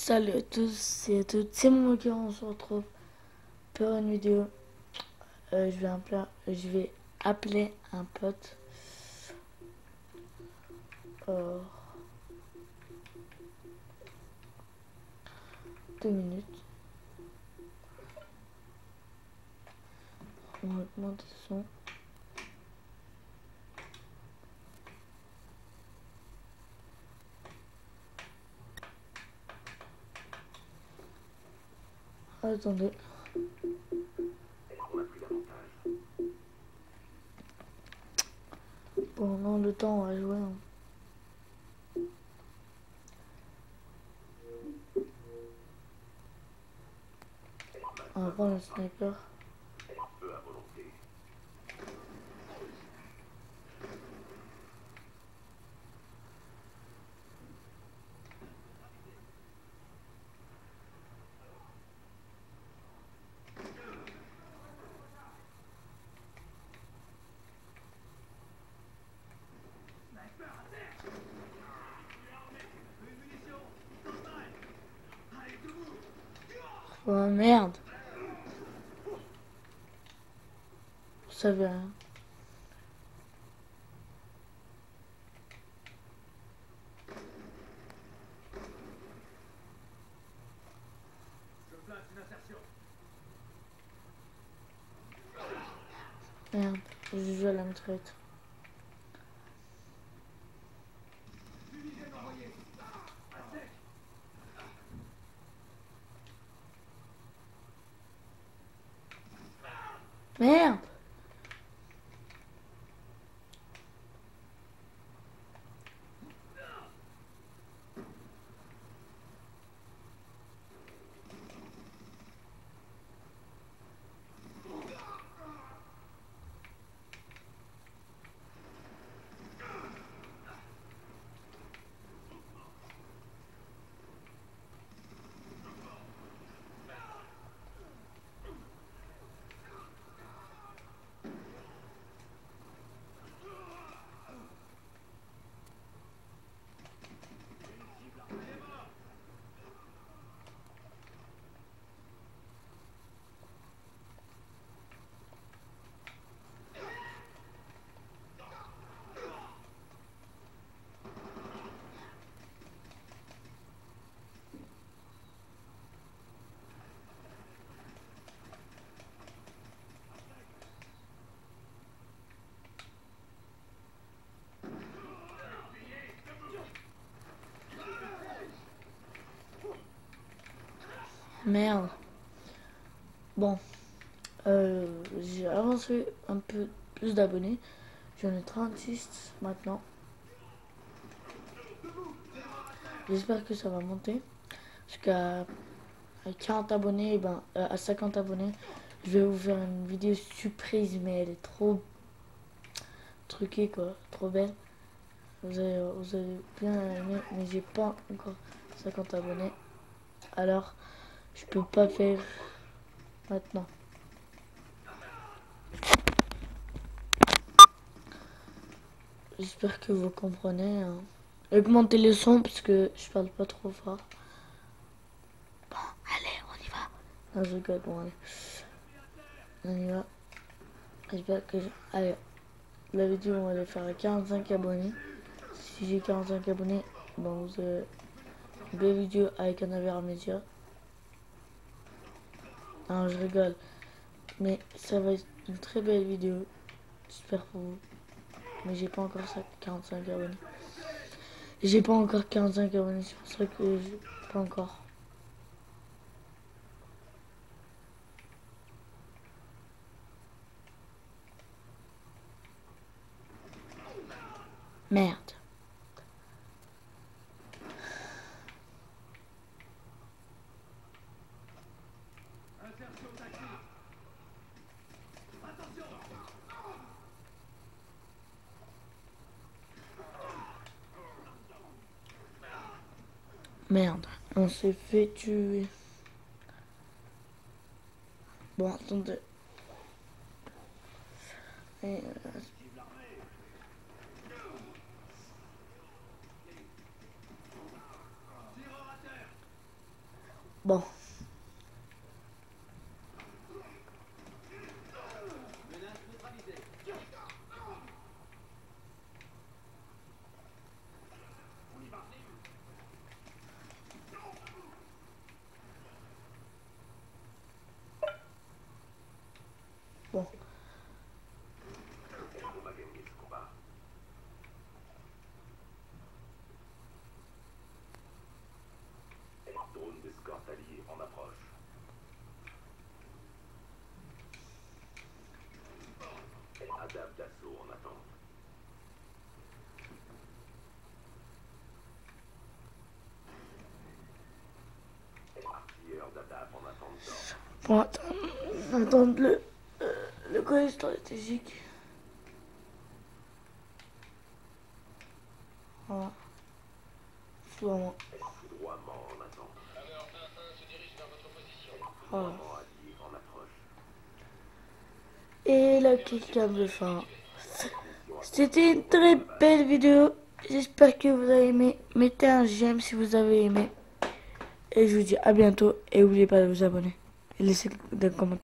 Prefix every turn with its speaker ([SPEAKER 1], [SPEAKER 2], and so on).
[SPEAKER 1] Salut à tous et à toutes, c'est mon cœur, on se retrouve pour une vidéo. Je vais appeler un pote. Euh, 2 minutes. On va augmenter le son. Attendez. Pendant le temps, on va jouer. On va prendre le sniper. Oh merde. Vous savez rien. Merde, je joue à la mitraillette. Merde. Merde. Bon. J'ai avancé un peu plus d'abonnés. J'en ai 36 maintenant. J'espère que ça va monter. Parce qu'à 40 abonnés, à 50 abonnés, je vais vous faire une vidéo surprise, mais elle est trop truquée quoi, trop belle. Vous allez bien aimer, mais j'ai pas encore 50 abonnés. Alors, je peux pas faire maintenant. J'espère que vous comprenez. Hein. Augmentez le son parce que je parle pas trop fort. Bon, allez, on y va. Non, je rigole, bon, allez. On y va. J'espère que... Allez, la vidéo, on va aller faire 45 abonnés. Si j'ai 45 abonnés, bon, vous avez une belle vidéo avec un avis à mes yeux. Non, je rigole. Mais ça va être une très belle vidéo. J'espère pour vous. Mais j'ai pas encore ça, 45 abonnés. J'ai pas encore 45 abonnés, c'est pour ça que j'ai pas encore. Merde. Merde, on s'est fait tuer. Bon, attendez. Et, Bon. Bon.
[SPEAKER 2] Drone d'escorte allié en approche. Adap d'assaut en attente. Artilleur d'Adap en attente.
[SPEAKER 1] Bon, attendre le côté stratégique. Voilà. Souvent.
[SPEAKER 2] Foudroiement en attente.
[SPEAKER 3] Alors 1-1 se dirige vers votre position.
[SPEAKER 1] Voilà.
[SPEAKER 2] Foudroiement allié en approche.
[SPEAKER 1] Et la kickcam de fin. C'était une très belle vidéo. J'espère que vous avez aimé. Mettez un j'aime si vous avez aimé. Et je vous dis à bientôt. Et n'oubliez pas de vous abonner. Et laissez des commentaires.